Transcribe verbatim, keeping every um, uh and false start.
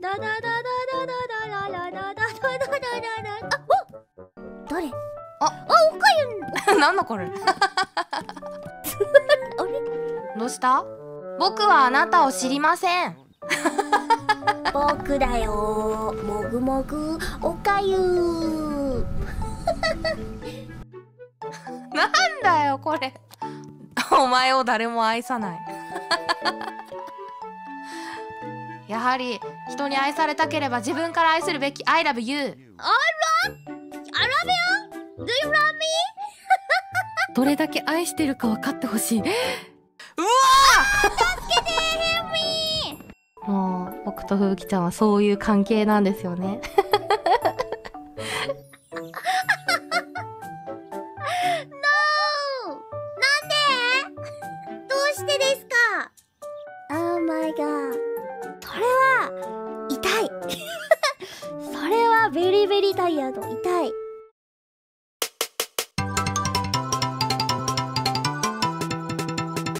ダダダダダダダララダダダダダダ。あ、お、誰？あ、あ、おかゆん。 なんだこれ。 あれ？ どうした？僕はあなたを知りません。 僕だよ。もぐもぐおかゆ。 なんだよこれ。お前を誰も愛さない。やはり人に愛されたければ自分から愛するべき。 I love you。 あら、I love you? Do you love me? どれだけ愛してるか分かってほしい。うわ助けて、ヘルミー。もう僕とふぶきちゃんはそういう関係なんですよね。 Oh my god。 それは痛い。それはベリベリタイヤード。痛い。